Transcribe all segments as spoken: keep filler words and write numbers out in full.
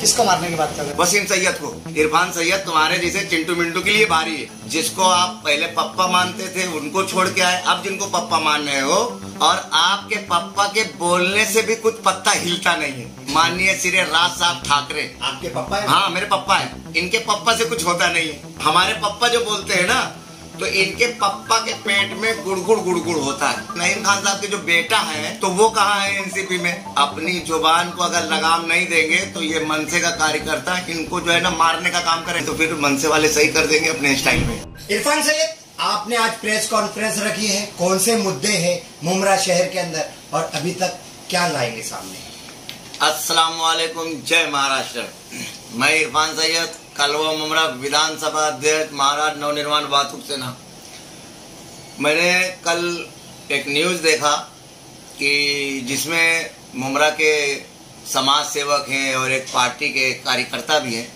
किसको मारने की बात कर रहे हैं? वसीम सैयद को। इरफान सैयद तुम्हारे जैसे चिंटू मिंटू के लिए भारी है। जिसको आप पहले पप्पा मानते थे उनको छोड़ के आए, अब जिनको पप्पा मान रहे हो, और आपके पप्पा के बोलने से भी कुछ पत्ता हिलता नहीं है। माननीय श्री राज साहब ठाकरे आपके पप्पा है? हाँ मेरे पप्पा है। इनके पप्पा से कुछ होता नहीं है। हमारे पप्पा जो बोलते हैं ना, तो इनके पप्पा के पेट में गुड़गुड़ गुड़गुड़ होता है। नईम खान साहब के जो बेटा है तो वो कहाँ है एनसीपी में? अपनी जुबान को अगर लगाम नहीं देंगे तो ये मनसे का कार्यकर्ता इनको जो है ना मारने का काम करें, तो फिर मनसे वाले सही कर देंगे अपने स्टाइल में। इरफान सैयद, आपने आज प्रेस कॉन्फ्रेंस रखी है, कौन से मुद्दे हैं मुमरा शहर के अंदर और अभी तक क्या लाएंगे सामने? अस्सलाम वालेकुम, जय महाराष्ट्र। मैं इरफान सैयद, कलवा मुमरा विधानसभा अध्यक्ष, महाराष्ट्र नवनिर्माण वातुक सेना। मैंने कल एक न्यूज देखा कि जिसमें मुमरा के समाज सेवक हैं और एक पार्टी के कार्यकर्ता भी हैं,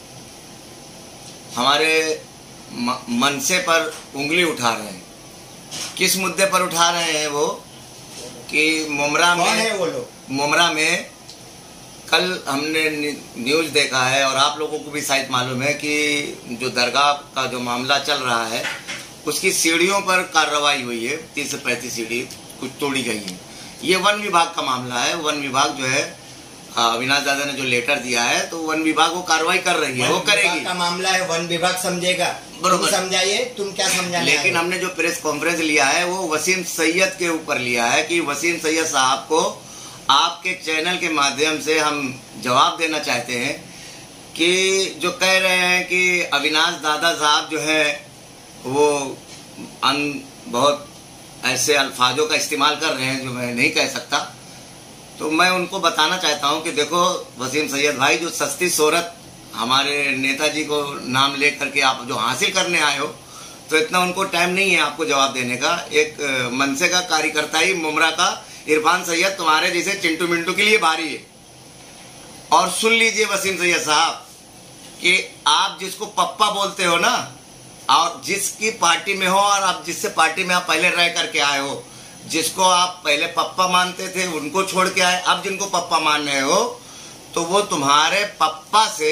हमारे मनसे पर उंगली उठा रहे हैं। किस मुद्दे पर उठा रहे हैं वो कि मुमरा में कौन है वो लोग? मुमरा में कल हमने न्यूज देखा है और आप लोगों को भी शायद मालूम है कि जो दरगाह का जो मामला चल रहा है उसकी सीढ़ियों पर कार्रवाई हुई है। तीस से पैंतीस सीढ़ी कुछ तोड़ी गई है। ये वन विभाग का मामला है। वन विभाग जो है, अविनाश दादा ने जो लेटर दिया है तो वन विभाग वो कार्रवाई कर रही है, वो करेगी। का मामला है, वन विभाग समझेगा। बरोबर समझाइए, तुम क्या समझाने? लेकिन हमने जो प्रेस कॉन्फ्रेंस लिया है वो वसीम सैयद के ऊपर लिया है कि वसीम सैयद साहब को आपके चैनल के माध्यम से हम जवाब देना चाहते हैं कि जो कह रहे हैं कि अविनाश दादा साहब जो है वो अन बहुत ऐसे अल्फाजों का इस्तेमाल कर रहे हैं जो मैं नहीं कह सकता। तो मैं उनको बताना चाहता हूं कि देखो वसीम सैयद भाई, जो सस्ती शोहरत हमारे नेताजी को नाम ले करके आप जो हासिल करने आए हो, तो इतना उनको टाइम नहीं है आपको जवाब देने का। एक मनसे का कार्यकर्ता ही मुमरा का इरफान सैयद तुम्हारे जैसे चिंटू मिंटू के लिए भारी है। और सुन लीजिए वसीम सैयद साहब कि आप जिसको पप्पा बोलते हो ना, और जिसकी पार्टी में हो और आप जिससे पार्टी में आप पहले रह करके आए हो, जिसको आप पहले पप्पा मानते थे उनको छोड़ के आए, अब जिनको पप्पा मान रहे हो, तो वो तुम्हारे पप्पा से,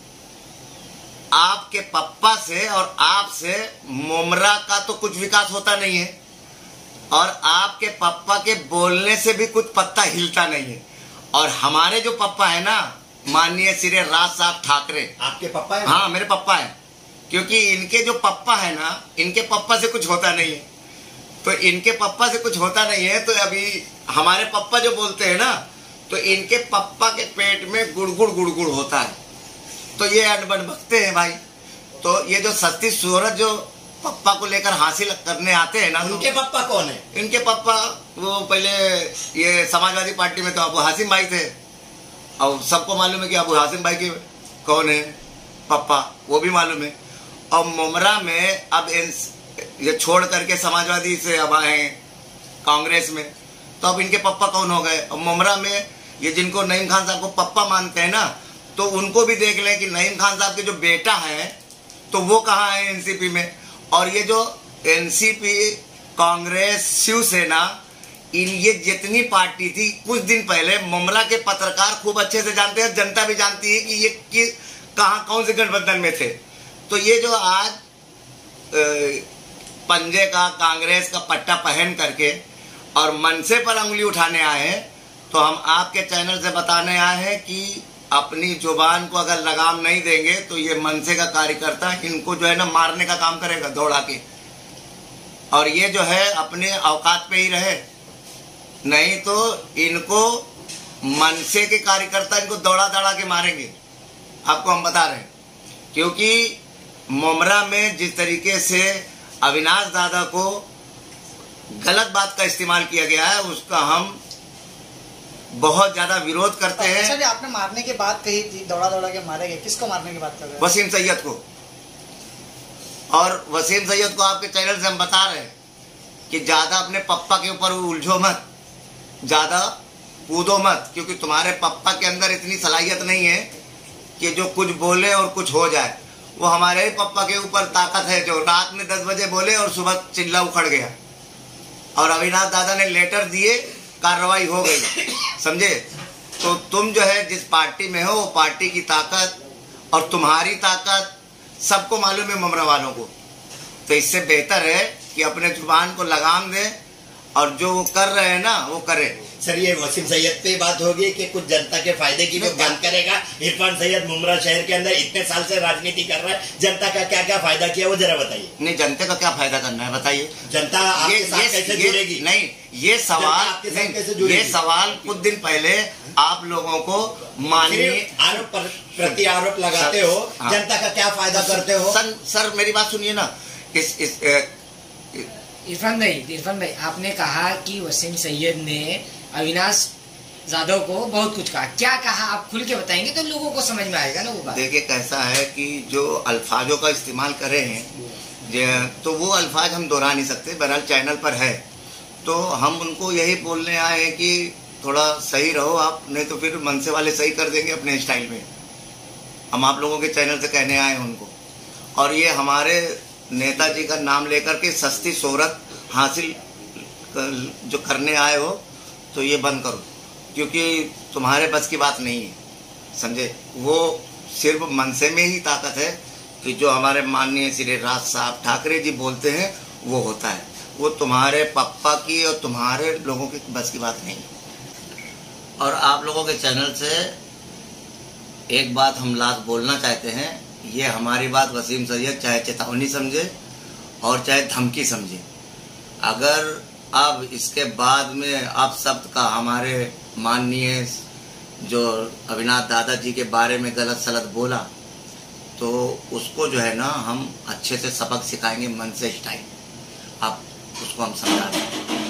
आपके पप्पा से और आपसे मुमरा का तो कुछ विकास होता नहीं है, और आपके पप्पा के बोलने से भी कुछ पत्ता हिलता नहीं है। और हमारे जो पप्पा है ना, माननीय श्री राज साहब ठाकरे। आपके पप्पा है? हाँ मेरे पप्पा है। क्योंकि इनके जो पप्पा है ना, इनके पप्पा से कुछ होता नहीं है। तो इनके पप्पा से कुछ होता नहीं है, तो अभी हमारे पप्पा जो बोलते हैं ना, तो इनके पप्पा के पेट में गुड़गुड़ गुड़गुड़ होता है। तो ये अनबन बकते हैं भाई। तो ये जो सस्ती शोहरत जो पप्पा को लेकर हासिल करने आते हैं ना, उनके पप्पा कौन है? इनके पप्पा वो पहले ये समाजवादी पार्टी में तो अबू हासिम भाई थे, और सबको मालूम है कि अबू हासिम भाई के कौन है पप्पा, वो भी मालूम है। और मुमरा में अब ये छोड़ करके समाजवादी से अब आए कांग्रेस में, तो अब इनके पप्पा कौन हो गए? अब मुमरा में ये जिनको नईम खान साहब को पप्पा मानते हैं ना, तो उनको भी देख लें कि नईम खान साहब के जो बेटा है तो वो कहाँ है एनसीपी में। और ये जो एनसीपी, कांग्रेस, शिवसेना, इन ये जितनी पार्टी थी, कुछ दिन पहले मुमरा के पत्रकार खूब अच्छे से जानते हैं, जनता भी जानती है कि ये कि कहाँ कौन से गठबंधन में थे। तो ये जो आज पंजे का कांग्रेस का पट्टा पहन करके और मनसे पर उंगली उठाने आए हैं, तो हम आपके चैनल से बताने आए हैं कि अपनी जुबान को अगर लगाम नहीं देंगे तो ये मनसे का कार्यकर्ता इनको जो है ना मारने का काम करेगा दौड़ा के। और ये जो है अपने औकात पे ही रहे, नहीं तो इनको मनसे के कार्यकर्ता इनको दौड़ा दौड़ा के मारेंगे, आपको हम बता रहे हैं। क्योंकि मुमरा में जिस तरीके से अविनाश दादा को गलत बात का इस्तेमाल किया गया है, उसका हम बहुत ज्यादा विरोध करते हैं। अच्छा, आपने मारने की बात कही थी, दौड़ा दौड़ा के मारेंगे, किसको मारने की बात कर रहे हैं? वसीम सैयद को। और वसीम सैयद को आपके चैनल से हम बता रहे हैं कि ज्यादा अपने पप्पा के ऊपर उलझो मत, ज्यादा कूदो मत, क्योंकि तुम्हारे पप्पा के अंदर इतनी सलाहियत नहीं है कि जो कुछ बोले और कुछ हो जाए। वो हमारे ही पप्पा के ऊपर ताकत है, जो रात में दस बजे बोले और सुबह चिल्ला उखड़ गया। और अविनाश दादा ने लेटर दिए, कार्रवाई हो गई, समझे। तो तुम जो है जिस पार्टी में हो वो पार्टी की ताकत और तुम्हारी ताकत सबको मालूम है, मुमरा वालों को। तो इससे बेहतर है कि अपने जुबान को लगाम दे और जो वो कर रहे हैं ना वो करे। सर ये वसीम सैयद पे बात होगी कि कुछ जनता के फायदे की वो बात करेगा। इरफान सैयद मुमरा शहर के अंदर इतने साल से राजनीति कर रहा है, जनता का क्या क्या फायदा किया वो जरा बताइए। नहीं, जनता का क्या फायदा करना है बताइए। जनता आपके साथ कैसे जुड़ेगी? नहीं, ये सवाल नहीं, ये सवाल कुछ दिन पहले आप लोगों को माननीय आरोप प्रति आरोप लगाते हो, जनता का क्या फायदा करते हो? सर सर मेरी बात सुनिए ना। इस इस इरफान भाई इरफान भाई आपने कहा कि वसीम सैयद ने अविनाश जाधव को बहुत कुछ कहा, क्या कहा आप खुल के बताएंगे तो लोगों को समझ में आएगा ना वो बात। देखिए कैसा है कि जो अल्फाजों का इस्तेमाल करे हैं तो वो अल्फाज हम दोहरा नहीं सकते, बहरहाल चैनल पर है तो हम उनको यही बोलने आए हैं कि थोड़ा सही रहो आप, नहीं तो फिर मनसे वाले सही कर देंगे अपने स्टाइल में। हम आप लोगों के चैनल से कहने आए हैं उनको, और ये हमारे नेताजी का नाम लेकर के सस्ती शोहरत हासिल जो करने आए हो तो ये बंद करो, क्योंकि तुम्हारे बस की बात नहीं है, समझे। वो सिर्फ मनसे में ही ताकत है कि जो हमारे माननीय श्री राज साहब ठाकरे जी बोलते हैं वो होता है, वो तुम्हारे पप्पा की और तुम्हारे लोगों की बस की बात नहीं है। और आप लोगों के चैनल से एक बात हम लास्ट बोलना चाहते हैं, ये हमारी बात वसीम सैयद चाहे चेतावनी समझे और चाहे धमकी समझे, अगर अब इसके बाद में आप शब्द का हमारे माननीय जो अविनाश दादा जी के बारे में गलत सलत बोला तो उसको जो है ना हम अच्छे से सबक सिखाएंगे मन से स्टाइल, आप उसको हम समझा दें।